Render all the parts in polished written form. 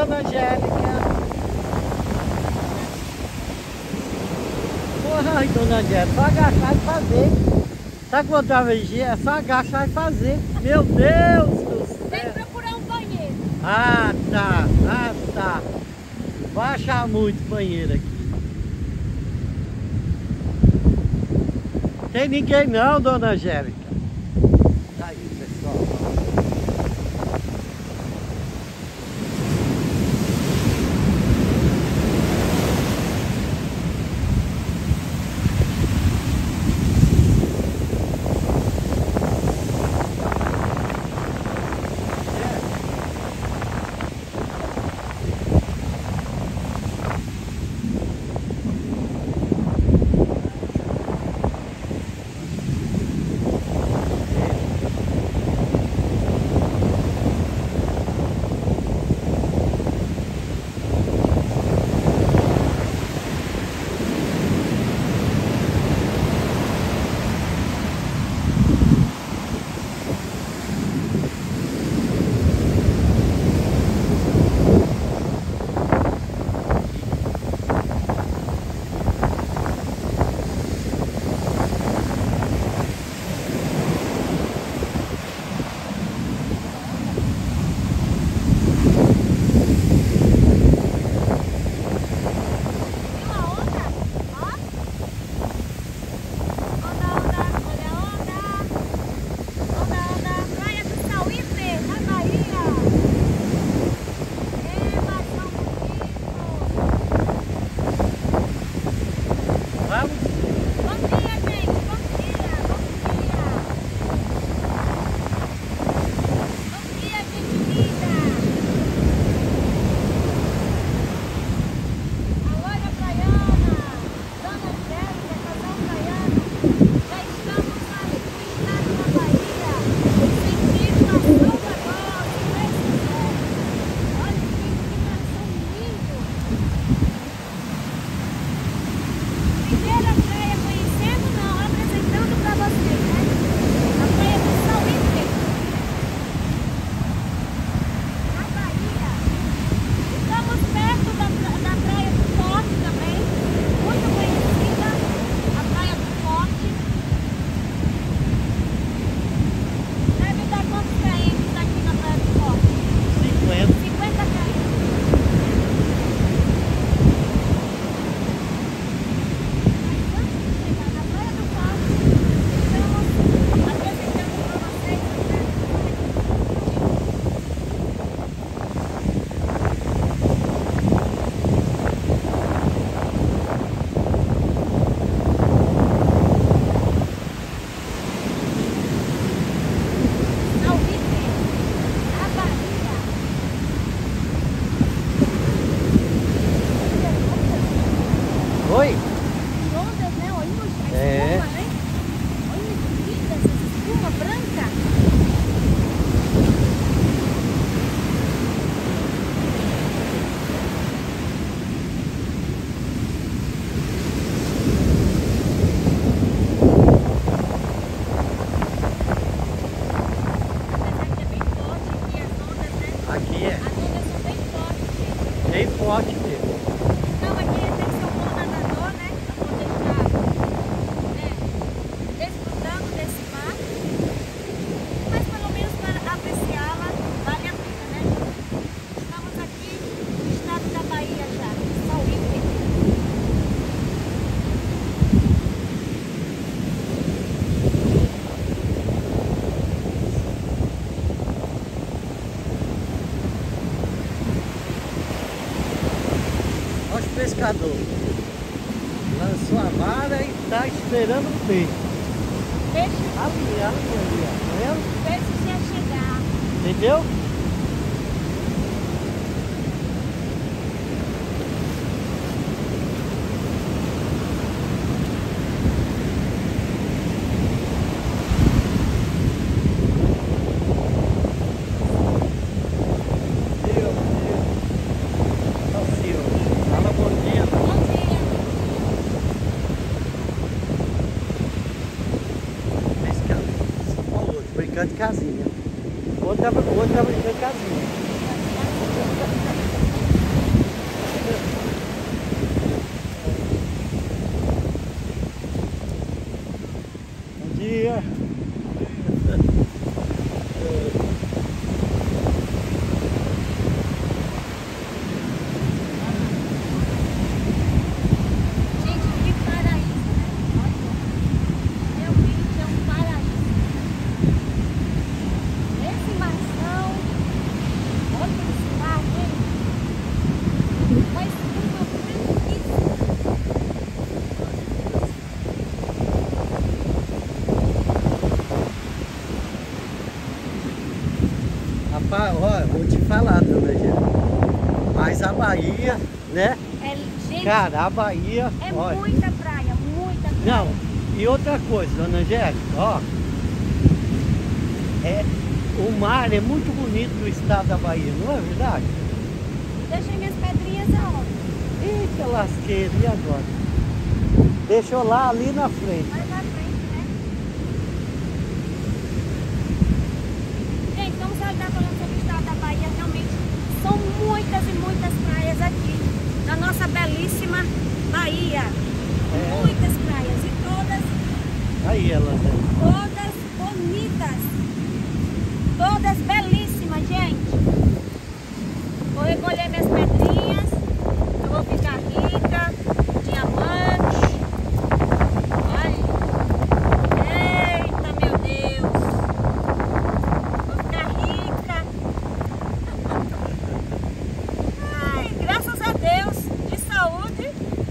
dona Angélica. Ai, dona Angélica, só agachar e fazer. Tá com outra vigia? É só agachar e fazer. Meu Deus do céu. Tem que procurar um banheiro. Ah, tá. Ah, tá. Vai achar muito banheiro aqui. Tem ninguém não, dona Angélica. Tá aí, pessoal. Oi? Ondas, né? Olha a É. espuma, né? Olha que linda essa espuma branca. Aqui é As ondas são bem fortes, gente. bem forte mesmo. Então aqui tem que ser um bom nadador, né? Pra poder estar, desfrutando desse mar. Mas pelo menos para apreciá-la, vale a pena, né? Estamos aqui no estado da Bahia já, Sauípe. Olha o pescador. Lançou a vara e tá esperando o peixe. Peixe, Ali, ó. Tá vendo? peixe já chegar. Entendeu? Meu Deus. Ó, senhor. Fala bom dia. Bom dia. Pescador. Ó, outro brincando de casinha. Outra brincando de casinha. Bahia. Gente, que paraíso, né? Olha, realmente é um paraíso. Esse marzão, olha esse mar, gente. Uma espuma branquíssima. Rapaz, olha, vou te falar, dona Gera. Mas a Bahia, né? Gente, Cara, a Bahia, é olha. muita praia, muita praia. Não, e outra coisa, dona Angélica, ó. O mar é muito bonito do estado da Bahia, não é verdade? Deixei minhas pedrinhas aonde? Eita lasqueira, e agora? Deixou lá ali na frente. Mais na frente, né? Gente, vamos estar falando sobre o estado da Bahia. Realmente são muitas e muitas praias aqui na nossa belíssima Bahia. Muitas praias e Aí ela, né? todas bonitas, todas belíssimas, gente. Vou recolher minhas pedrinhas, eu vou ficar rica, diamante. Olha, eita meu Deus, vou ficar rica. Ai, graças a Deus, de saúde,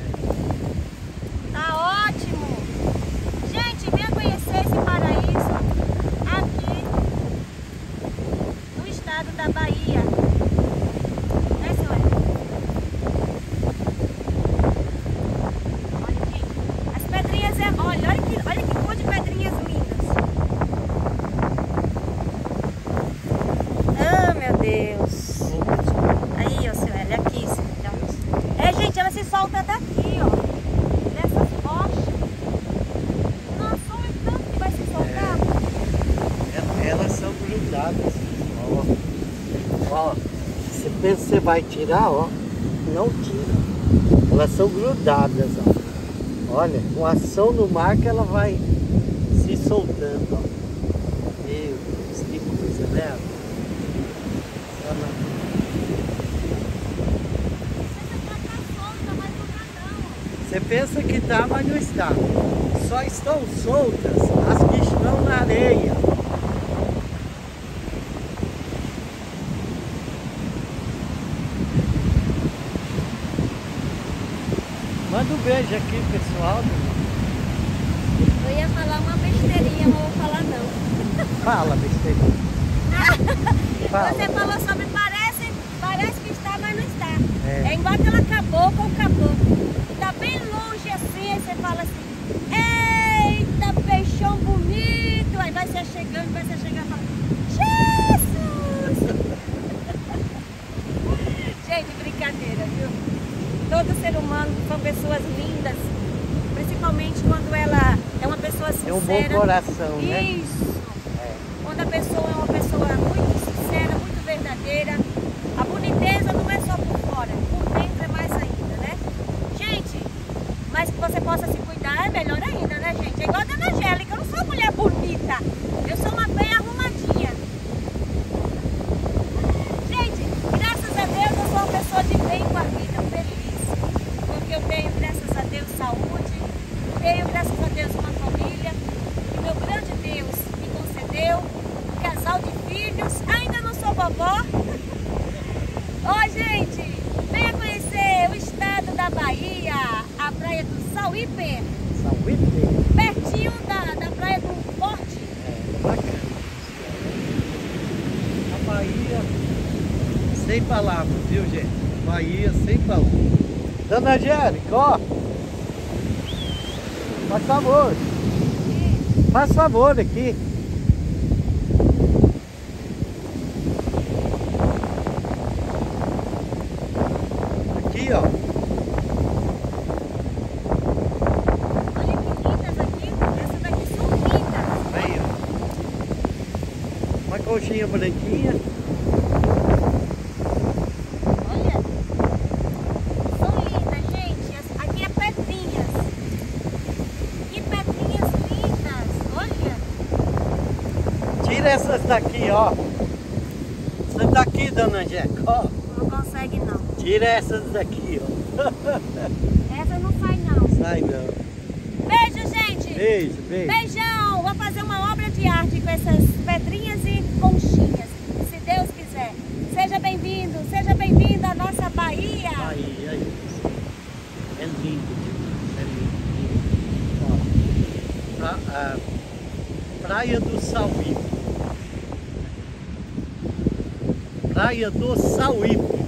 tá ótimo. Gente, venha conhecer esse paraíso aqui no estado da Bahia. Né, senhora? Olha, gente, as pedrinhas olha que cor de pedrinhas lindas. Oh, meu Deus. Aí, ó, senhora, aqui, senhora. Gente, ela se solta daqui, ó. Dessas rochas. Nossa, olha o tanto que vai se soltar. Elas são grudadas. Ó, você pensa que você vai tirar, ó. Não tira. Elas são grudadas, ó. Olha, com a ação no mar que ela vai se soltando, ó. Meu Deus, que coisa, né? Você pensa que tá, mas não está. Só estão soltas as que estão na areia. Manda um beijo aqui, pessoal. Eu ia falar uma besteirinha, mas vou falar não. Fala, besteirinha. Fala. Você falou sobre parece que está, mas não está. É. É igual aquela cabocla. Tá bem longe assim, aí você fala assim, eita, peixão bonito. Aí vai se chegando e fala, Jesus! Gente, brincadeira, viu? Todo ser humano são pessoas lindas, principalmente quando ela é uma pessoa sincera. É um bom coração, né? Isso. Quando a pessoa é uma pessoa muito sincera, muito verdadeira. A boniteza não é só por fora, por dentro é mais ainda, né? Gente, mas que você possa se cuidar é melhor ainda, né, gente? É igual a Dona Angélica, eu não sou uma mulher bonita, eu sou uma bem arrumadinha. Gente, graças a Deus eu sou uma pessoa de bem com a vida, feliz. Porque eu tenho, graças a Deus, saúde, tenho, graças a Deus, uma família. E meu grande Deus me concedeu um casal de filhos. Ainda não sou vovó. Ó, gente, venha conhecer o estado da Bahia, a praia do Sauípe. Sauípe? Pertinho da praia do Forte. Bacana. A Bahia, sem palavras, viu, gente? Bahia, sem palavras. Dona Angélica, ó. Faz favor. Faz favor aqui. Aqui, ó. Olha que lindas aqui. Essas daqui são lindas. Aí, ó. Uma conchinha branquinha. Olha. São lindas, gente. Aqui é pedrinhas. Que pedrinhas lindas. Olha. Tira essas daqui, ó. Essas daqui, dona Angélica, ó. Não consegue não. Tira essas daqui, ó. Essa não sai não. Sai não. Beijo, gente. Beijo, beijo. Beijão. Vou fazer uma obra de arte com essas pedrinhas e conchinhas, se Deus quiser. Seja bem-vindo à nossa Bahia. Bahia, isso. É lindo demais, é lindo. Ó, Praia do Sauípe. Praia do Sauípe.